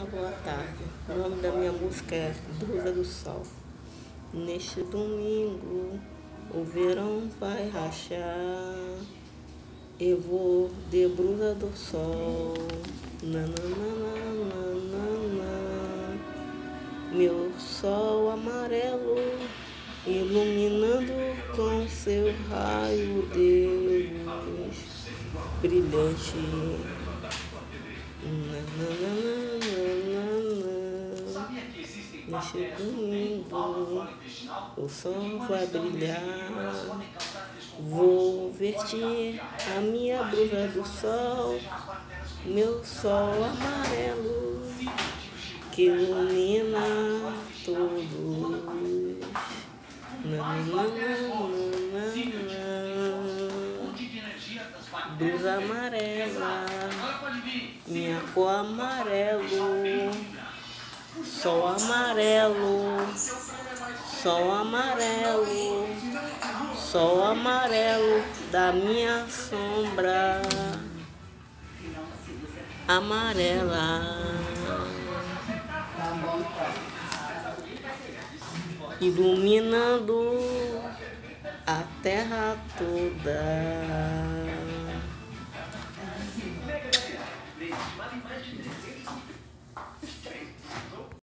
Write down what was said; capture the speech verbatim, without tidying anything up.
boa tarde. O nome da minha música é Brusa do Sol. Neste domingo, o verão vai rachar. Eu vou de brusa do sol. Nananana, meu sol amarelo, iluminando com seu raio de luz brilhante. Neste domingo o sol vai brilhar. Vou vestir a minha blusa do sol, meu sol amarelo que ilumina todos. Blusa amarela, minha cor amarelo, sol amarelo, sol amarelo, sol amarelo da minha sombra amarela, iluminando a terra toda.